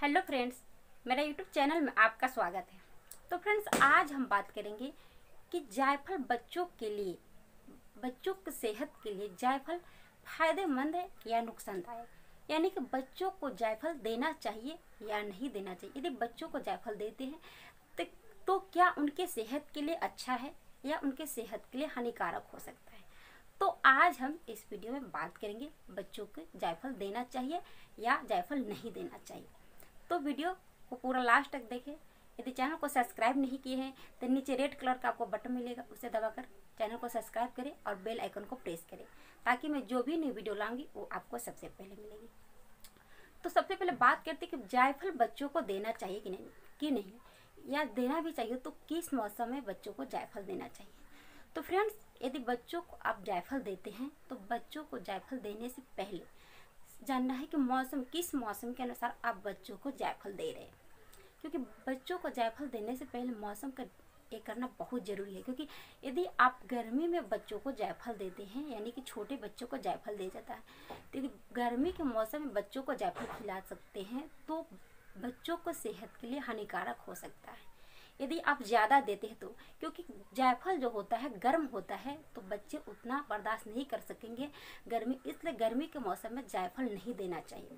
Hello friends, मेरा YouTube channel में आपका स्वागत है। तो फ्रेंड्स, आज हम बात करेंगे कि जायफल बच्चों के लिए, बच्चों की सेहत के लिए जायफल फायदेमंद है या नुकसानदायक, यानी कि बच्चों को जायफल देना चाहिए या नहीं देना चाहिए। यदि बच्चों को जायफल देते हैं तो क्या उनके सेहत के लिए अच्छा है या उनके सेहत के लिए हानिकारक हो सकता है। तो आज हम इस वीडियो में बात करेंगे बच्चों को जायफल देना चाहिए या जायफल नहीं देना चाहिए। तो वीडियो को पूरा लास्ट तक देखें। यदि चैनल को सब्सक्राइब नहीं किए हैं तो नीचे रेड कलर का आपको बटन मिलेगा, उसे दबाकर चैनल को सब्सक्राइब करें और बेल आइकन को प्रेस करें ताकि मैं जो भी नई वीडियो लाऊंगी वो आपको सबसे पहले मिलेगी। तो सबसे पहले बात करते हैं कि जायफल बच्चों को देना चाहिए कि नहीं, या देना भी चाहिए तो किस मौसम में बच्चों को जायफल देना चाहिए। तो फ्रेंड्स, यदि बच्चों को आप जायफल देते हैं तो बच्चों को जायफल देने से पहले जानना है कि किस मौसम के अनुसार आप बच्चों को जायफल दे रहे हैं। क्योंकि बच्चों को जायफल देने से पहले मौसम का ये करना बहुत ज़रूरी है। क्योंकि यदि आप गर्मी में बच्चों को जायफल देते हैं, यानी कि छोटे बच्चों को जायफल दे जाता है, तो यदि गर्मी के मौसम में बच्चों को जायफल खिला सकते हैं तो बच्चों को सेहत के लिए हानिकारक हो सकता है यदि आप ज़्यादा देते हैं तो। क्योंकि जायफल जो होता है गर्म होता है तो बच्चे उतना बर्दाश्त नहीं कर सकेंगे गर्मी, इसलिए गर्मी के मौसम में जायफल नहीं देना चाहिए।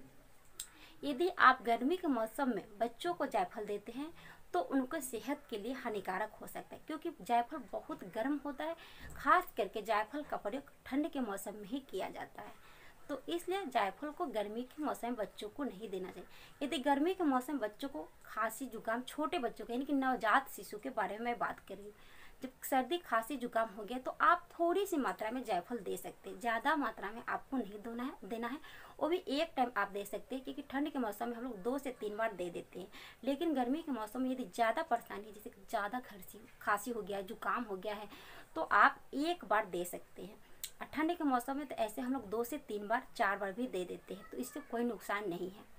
यदि आप गर्मी के मौसम में बच्चों को जायफल देते हैं तो उनको सेहत के लिए हानिकारक हो सकता है। क्योंकि जायफल बहुत गर्म होता है, खास करके जायफल का प्रयोग ठंड के मौसम में ही किया जाता है। तो इसलिए जायफल को गर्मी के मौसम में बच्चों को नहीं देना चाहिए। यदि गर्मी के मौसम में बच्चों को खांसी जुकाम, छोटे बच्चों के यानी कि नवजात शिशु के बारे में मैं बात कर रही हूँ, जब सर्दी खांसी जुकाम हो गया तो आप थोड़ी सी मात्रा में जायफल दे सकते हैं, ज़्यादा मात्रा में आपको नहीं देना है। वो भी एक टाइम आप दे सकते हैं, क्योंकि ठंड के मौसम में हम लोग 2 से 3 बार दे देते हैं। लेकिन गर्मी के मौसम में यदि ज़्यादा परेशानी, जैसे ज़्यादा खांसी हो गया, जुकाम हो गया है, तो आप एक बार दे सकते हैं। ठंड के मौसम में तो ऐसे हम लोग 2 से 3 बार 4 बार भी दे देते हैं, तो इससे कोई नुकसान नहीं है।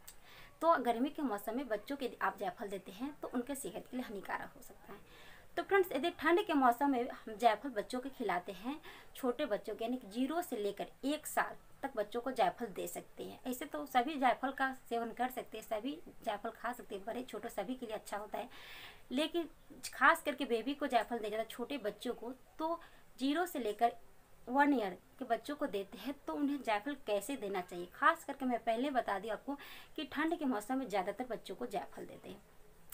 तो गर्मी के मौसम में बच्चों के आप जायफल देते हैं तो उनके सेहत के लिए हानिकारक हो सकता है। तो फ्रेंड्स, यदि ठंड के मौसम में हम जायफल बच्चों को खिलाते हैं, छोटे बच्चों के यानी कि 0 से लेकर 1 साल तक बच्चों को जायफल दे सकते हैं। ऐसे तो सभी जायफल का सेवन कर सकते हैं, सभी जायफल खा सकते हैं, बड़े छोटे सभी के लिए अच्छा होता है। लेकिन खास करके बेबी को जायफल दिया जाता है, छोटे बच्चों को, तो 0 से लेकर 1 ईयर के बच्चों को देते हैं तो उन्हें जायफल कैसे देना चाहिए। खास करके मैं पहले बता दी आपको कि ठंड के मौसम में ज़्यादातर बच्चों को जायफल देते हैं।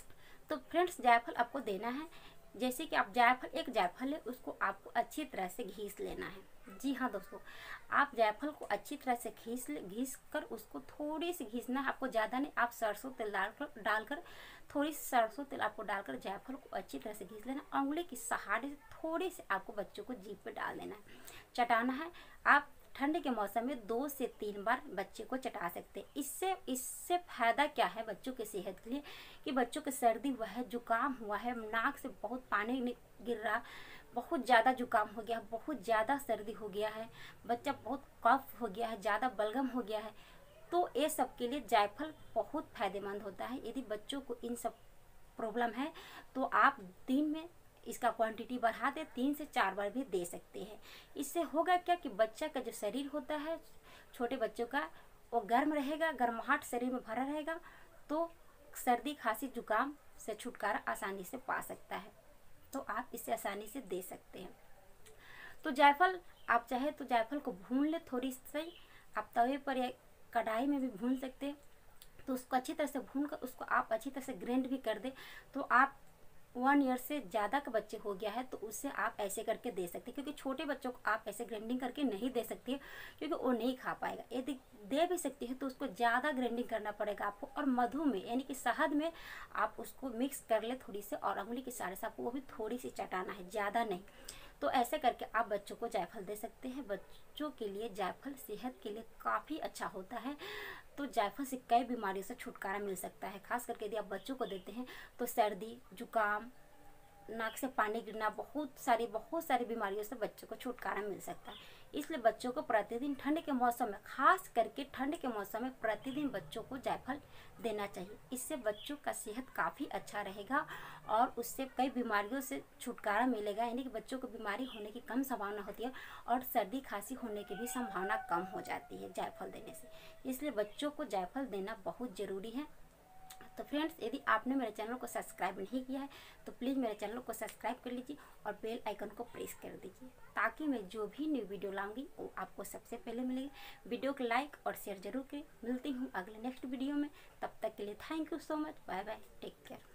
तो फ्रेंड्स, जायफल आपको देना है, जैसे कि आप एक जायफल है, उसको आपको अच्छी तरह से घीस लेना है। जी हाँ दोस्तों, आप जायफल को अच्छी तरह से घीस कर उसको थोड़ी सी घीसना है, आपको ज़्यादा नहीं। आप सरसों तेल डालकर थोड़ी सी सरसों तेल आपको डालकर जायफल को अच्छी तरह से घीस लेना। उंगली की सहारे से थोड़ी सी आपको बच्चों को जीभ पे डाल देना है, चटाना है। आप ठंड के मौसम में 2 से 3 बार बच्चे को चटा सकते हैं। इससे फायदा क्या है बच्चों की सेहत के लिए कि बच्चों को सर्दी हुआ है, जुकाम हुआ है, नाक से बहुत पानी गिर रहा, बहुत ज़्यादा जुकाम हो गया, बहुत ज़्यादा सर्दी हो गया है, बच्चा बहुत कफ हो गया है, ज़्यादा बलगम हो गया है, तो ये सब के लिए जायफल बहुत फायदेमंद होता है। यदि बच्चों को इन सब प्रॉब्लम है तो आप दिन में इसका क्वांटिटी बढ़ा दे, 3 से 4 बार भी दे सकते हैं। इससे होगा क्या कि बच्चा का जो शरीर होता है, छोटे बच्चों का, वो गर्म रहेगा, गर्माहट शरीर में भरा रहेगा, तो सर्दी खांसी जुकाम से छुटकारा आसानी से पा सकता है। तो आप इसे आसानी से दे सकते हैं। तो जायफल आप चाहे तो जायफल को भून ले थोड़ी सी, आप तवे पर या कढ़ाई में भी भून सकते हैं। तो उसको अच्छी तरह से भून कर उसको आप अच्छी तरह से ग्राइंड भी कर दे। तो आप 1 ईयर से ज़्यादा का बच्चे हो गया है तो उससे आप ऐसे करके दे सकते हैं। क्योंकि छोटे बच्चों को आप ऐसे ग्राइंडिंग करके नहीं दे सकती है, क्योंकि वो नहीं खा पाएगा। यदि दे भी सकती है तो उसको ज़्यादा ग्राइंडिंग करना पड़ेगा आपको। और मधु में यानी कि शहद में आप उसको मिक्स कर ले थोड़ी सी, और उंगली के सहारे से आपको वो भी थोड़ी सी चटाना है, ज़्यादा नहीं। तो ऐसे करके आप बच्चों को जायफल दे सकते हैं। बच्चों के लिए जायफल सेहत के लिए काफ़ी अच्छा होता है। तो जायफल से कई बीमारियों से छुटकारा मिल सकता है। खास करके यदि आप बच्चों को देते हैं तो सर्दी, जुकाम, नाक से पानी गिरना, बहुत सारी बीमारियों से बच्चों को छुटकारा मिल सकता है। इसलिए बच्चों को प्रतिदिन ठंड के मौसम में, खास करके ठंड के मौसम में प्रतिदिन बच्चों को जायफल देना चाहिए। इससे बच्चों का सेहत काफ़ी अच्छा रहेगा और उससे कई बीमारियों से छुटकारा मिलेगा। यानी कि बच्चों को बीमारी होने की कम संभावना होती है और सर्दी खांसी होने की भी संभावना कम हो जाती है जायफल देने से। इसलिए बच्चों को जायफल देना बहुत ज़रूरी है। तो फ्रेंड्स, यदि आपने मेरे चैनल को सब्सक्राइब नहीं किया है तो प्लीज़ मेरे चैनल को सब्सक्राइब कर लीजिए और बेल आइकन को प्रेस कर दीजिए, ताकि मैं जो भी न्यू वीडियो लाऊंगी वो आपको सबसे पहले मिलेगी। वीडियो को लाइक और शेयर जरूर करें। मिलती हूँ अगले नेक्स्ट वीडियो में, तब तक के लिए thank you so much. Bye bye, take care.